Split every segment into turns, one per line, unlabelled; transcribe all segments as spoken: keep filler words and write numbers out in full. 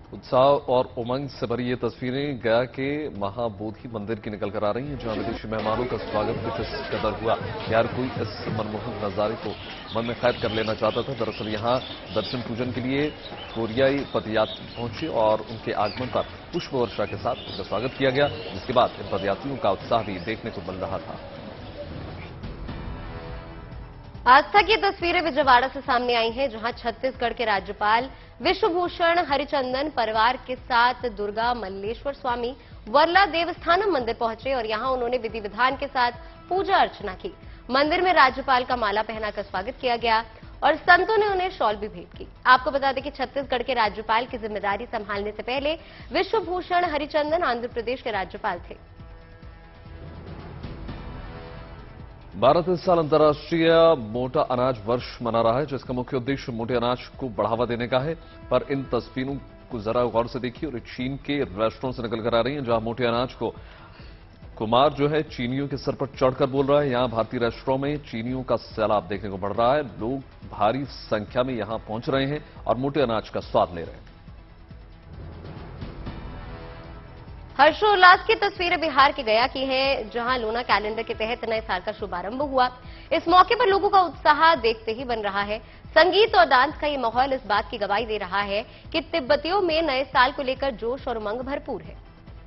उत्साह और उमंग से भरी ये तस्वीरें गया के महाबोधि मंदिर की निकल कर आ रही हैं, जहां विदेशी मेहमानों का स्वागत कुछ इस कदर हुआ। यार कोई इस मनमोहक नजारे को मन में कैद कर लेना चाहता था। दरअसल यहां दर्शन पूजन के लिए कोरियाई पदयात्री पहुंचे और उनके आगमन पर पुष्प वर्षा के साथ उनका स्वागत किया गया, जिसके बाद इन पदयात्रियों का उत्साह भी देखने को मिल रहा था।
आस्था की तस्वीरें विजयवाड़ा से सामने आई हैं, जहां छत्तीसगढ़ के राज्यपाल विश्वभूषण हरिचंदन परिवार के साथ दुर्गा मल्लेश्वर स्वामी वर्ला देवस्थानम मंदिर पहुंचे और यहां उन्होंने विधि विधान के साथ पूजा अर्चना की। मंदिर में राज्यपाल का माला पहनाकर स्वागत किया गया और संतों ने उन्हें शॉल भी भेंट की। आपको बता दें कि छत्तीसगढ़ के राज्यपाल की जिम्मेदारी संभालने से पहले विश्वभूषण हरिचंदन आंध्र प्रदेश के राज्यपाल थे।
भारत इस साल अंतर्राष्ट्रीय मोटा अनाज वर्ष मना रहा है, जिसका मुख्य उद्देश्य मोटे अनाज को बढ़ावा देने का है। पर इन तस्वीरों को जरा गौर से देखिए और चीन के रेस्टोरेंट से निकल कर आ रही हैं, जहां मोटे अनाज को कुमार जो है चीनियों के सर पर चढ़कर बोल रहा है। यहां भारतीय रेस्टोरेंट में चीनियों का सैलाब देखने को बढ़ रहा है। लोग भारी संख्या में यहां पहुंच रहे हैं और मोटे अनाज का स्वाद ले रहे हैं।
हर्षोल्लास की तस्वीरें बिहार के गया की हैं, जहां लूना कैलेंडर के तहत नए साल का शुभारंभ हुआ। इस मौके पर लोगों का उत्साह देखते ही बन रहा है। संगीत और डांस का ये माहौल इस बात की गवाही दे रहा है कि तिब्बतियों में नए साल को लेकर जोश और उमंग भरपूर है।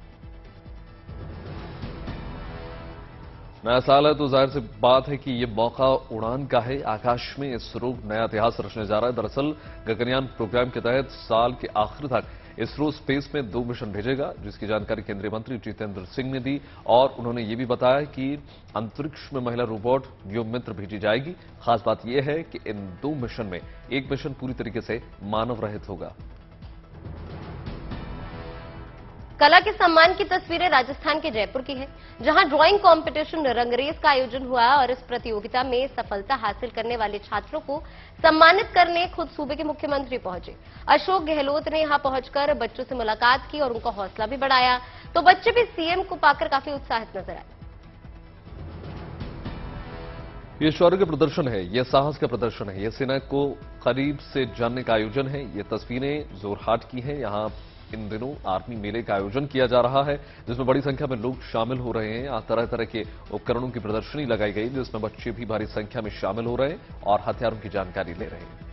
नया साल है तो जाहिर सी बात है कि ये मौका उड़ान का है। आकाश में इसरो नया इतिहास रचने जा रहा है। दरअसल गगनयान प्रोग्राम के तहत साल के आखिर तक इसरो स्पेस में दो मिशन भेजेगा, जिसकी जानकारी केंद्रीय मंत्री जितेंद्र सिंह ने दी और उन्होंने ये भी बताया कि अंतरिक्ष में महिला रोबोट व्योममित्र भेजी जाएगी। खास बात यह है कि इन दो मिशन में एक मिशन पूरी तरीके से मानव रहित होगा।
कला के सम्मान की तस्वीरें राजस्थान के जयपुर की है, जहां ड्राइंग कंपटीशन रंगरेज का आयोजन हुआ और इस प्रतियोगिता में सफलता हासिल करने वाले छात्रों को सम्मानित करने खुद सूबे के मुख्यमंत्री पहुंचे। अशोक गहलोत ने यहां पहुंचकर बच्चों से मुलाकात की और उनका हौसला भी बढ़ाया, तो बच्चे भी सीएम को पाकर काफी उत्साहित नजर आए।
ये शौर्य का प्रदर्शन है, ये साहस का प्रदर्शन है, ये सेना को करीब से जानने का आयोजन है। ये तस्वीरें जोरहाट की हैं। यहां इन दिनों आर्मी मेले का आयोजन किया जा रहा है, जिसमें बड़ी संख्या में लोग शामिल हो रहे हैं। यहाँ तरह तरह के उपकरणों की प्रदर्शनी लगाई गई, जिसमें बच्चे भी भारी संख्या में शामिल हो रहे हैं और हथियारों की जानकारी ले रहे हैं।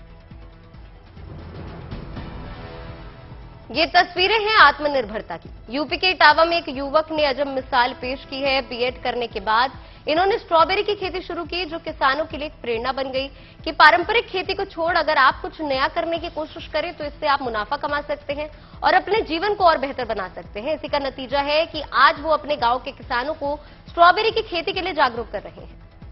ये तस्वीरें हैं आत्मनिर्भरता की। यूपी के इटावा में एक युवक ने अजब मिसाल पेश की है। बीएड करने के बाद इन्होंने स्ट्रॉबेरी की खेती शुरू की, जो किसानों के लिए एक प्रेरणा बन गई कि पारंपरिक खेती को छोड़ अगर आप कुछ नया करने की कोशिश करें तो इससे आप मुनाफा कमा सकते हैं और अपने जीवन को और बेहतर बना सकते हैं। इसी का नतीजा है कि आज वो अपने गांव के किसानों को स्ट्रॉबेरी की खेती के लिए जागरूक कर रहे हैं।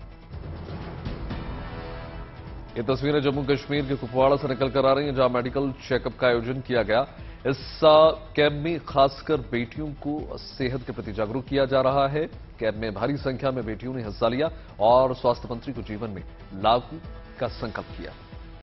ये तस्वीरें जम्मू कश्मीर के कुपवाड़ा से निकल कर आ रही हैं, जहां मेडिकल चेकअप का आयोजन किया गया। इस कैंप में खासकर बेटियों को सेहत के प्रति जागरूक किया जा रहा है। कैंप में भारी संख्या में बेटियों ने हिस्सा लिया और स्वास्थ्य मंत्री को जीवन में लागू का संकल्प किया।